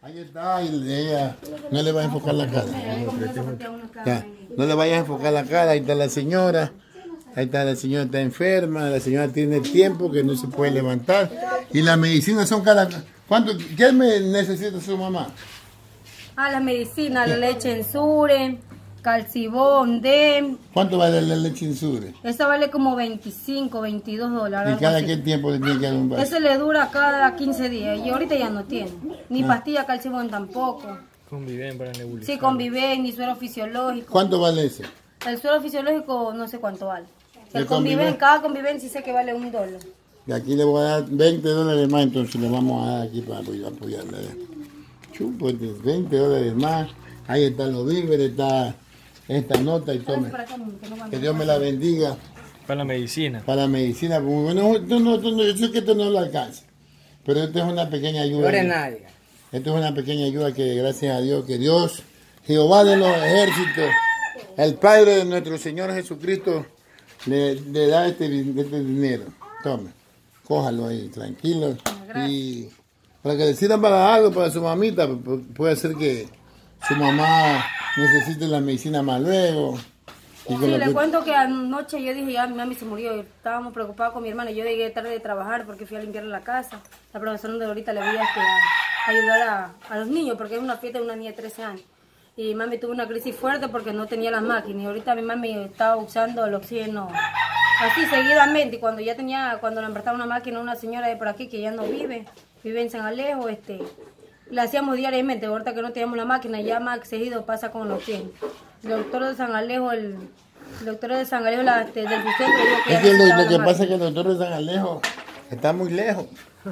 Ahí está, y ella no le va a enfocar la cara. Ya, no le vayas a enfocar la cara, ahí está la señora. Ahí está, la señora está enferma, la señora tiene tiempo que no se puede levantar. Y las medicinas son cada... ¿Qué necesita su mamá? La medicina, la leche Ensure, Calcibón, DEM. ¿Cuánto vale la leche Ensure? Esa vale como 25, 22 dólares. ¿Y cada qué tiempo le tiene que dar un vaso? Eso le dura cada 15 días y ahorita ya no tiene. Ni pastilla Calcibón tampoco. Conviven para nebulizar. Sí, Conviven, ni suero fisiológico. ¿Cuánto vale ese? El suero fisiológico no sé cuánto vale. ¿El El Conviven, cada Conviven sí sé que vale $1. Y aquí le voy a dar 20 dólares más, entonces le vamos a dar aquí para apoyarle. Chupo, 20 dólares más. Ahí están los víveres, está esta nota y tome. Que Dios me la bendiga. Para la medicina. Para la medicina. Bueno, yo sé que esto no lo alcanza, pero esto es una pequeña ayuda. Esto es una pequeña ayuda que gracias a Dios, que Dios, Jehová de los ejércitos, el Padre de nuestro Señor Jesucristo, le da este dinero. Tome, cójalo ahí, tranquilo. Y para que le sirva para algo, para su mamita, puede ser que su mamá necesite la medicina más luego. Sí, le cuento que anoche yo dije, ya mi mami se murió, estábamos preocupados con mi hermana, yo llegué tarde de trabajar porque fui a limpiar la casa. La profesora de ahorita le voy a ayudar a los niños porque es una fiesta de una niña de 13 años. Y mami tuvo una crisis fuerte porque no tenía las máquinas y ahorita mi mami estaba usando el oxígeno así seguidamente. Y cuando le prestaba una máquina a una señora de por aquí que ya no vive en San Alejo, la hacíamos diariamente. Ahorita que no teníamos la máquina, ya más seguido pasa con el oxígeno. El doctor de San Alejo, del centro, dijo que es que lo que pasa es que el doctor de San Alejo está muy lejos.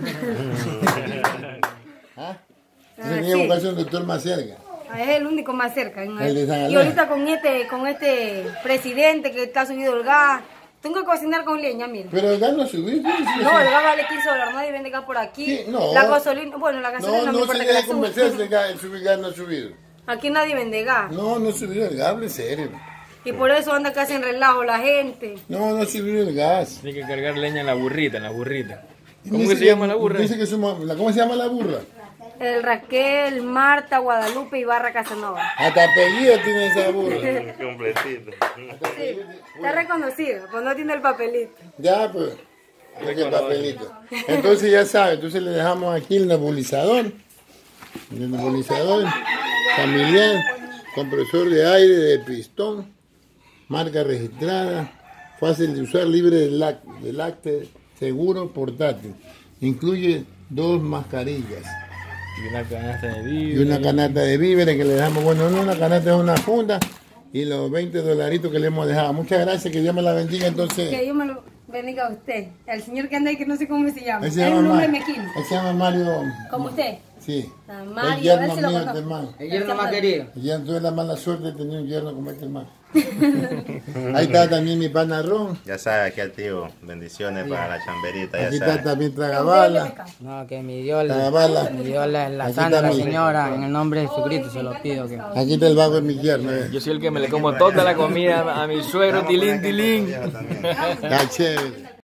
¿Ah? Tenía que buscarse un doctor más cerca. Es el único más cerca. El de San Alejo. Y ahorita con este presidente que está subido el gas, tengo que cocinar con leña, mira. Pero el gas no ha subido. No, el gas vale $15, nadie vende gas por aquí. Sí, no. La gasolina, la gasolina no se deje convencerse, el gas no ha subido. Aquí nadie vende gas. No ha subido el gas, hable serio. Y por eso anda casi en relajo la gente. No ha subido el gas. Tiene que cargar leña en la burrita, ¿Cómo que se llama la burra? Dice que ¿cómo se llama la burra? El Raquel, Marta, Guadalupe y Barra Casanova. Hasta apellido tiene esa burra. Completito. Sí, está reconocido, pues no tiene el papelito. Ya, pues, el papelito. Entonces ya sabe, entonces le dejamos aquí el nebulizador. El nebulizador familiar, compresor de aire de pistón, marca registrada, fácil de usar, libre de lácteo, seguro, portátil. Incluye 2 mascarillas. Y una canasta de víveres. Y una canasta de víveres que le dejamos, bueno, no una canasta, es una funda. Y los 20 dolaritos que le hemos dejado. Muchas gracias, que Dios me la bendiga entonces. Que Dios me lo bendiga a usted. El señor que anda ahí, que no sé cómo se llama. Él se llama un nombre mequino. Él se llama Mario. ¿Como usted? Sí. Mario, el yerno a ver si lo mío, conozco. hermano. El yerno más querido. Y ya tuve la mala suerte de tener un yerno como este hermano. Ahí está también mi pana Ron. Ya sabes, aquí activo. Bendiciones para la chamberita, ya Aquí sabes. está también Tragabala. No, que mi Dios Tragabala. la Aquí sana a la está mi- señora, en el nombre de Jesucristo se lo pido. Que... Aquí está el vago de mi yerno. Yo soy el que me le como toda la comida a mi suegro, tilín, tilín. Está chévere.